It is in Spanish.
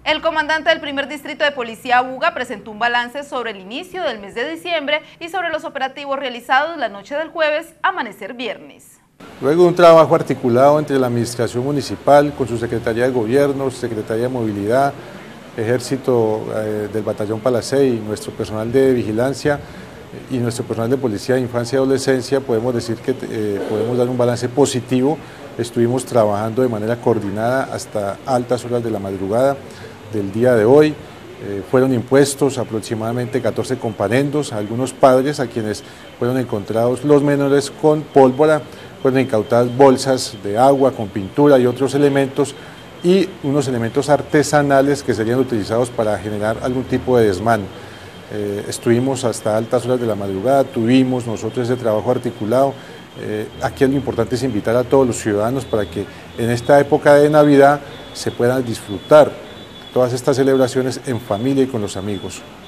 El comandante del primer distrito de policía Buga presentó un balance sobre el inicio del mes de diciembre y sobre los operativos realizados la noche del jueves, amanecer viernes. Luego de un trabajo articulado entre la administración municipal con su Secretaría de Gobierno, Secretaría de Movilidad, Ejército del Batallón Palacé y nuestro personal de vigilancia y nuestro personal de policía de infancia y adolescencia, podemos decir que podemos dar un balance positivo. Estuvimos trabajando de manera coordinada hasta altas horas de la madrugada del día de hoy. Fueron impuestos aproximadamente 14 comparendos a algunos padres a quienes fueron encontrados los menores con pólvora, fueron incautadas bolsas de agua con pintura y otros elementos y unos elementos artesanales que serían utilizados para generar algún tipo de desmán. Estuvimos hasta altas horas de la madrugada, tuvimos nosotros ese trabajo articulado. Aquí lo importante es invitar a todos los ciudadanos para que en esta época de Navidad se puedan disfrutar todas estas celebraciones en familia y con los amigos.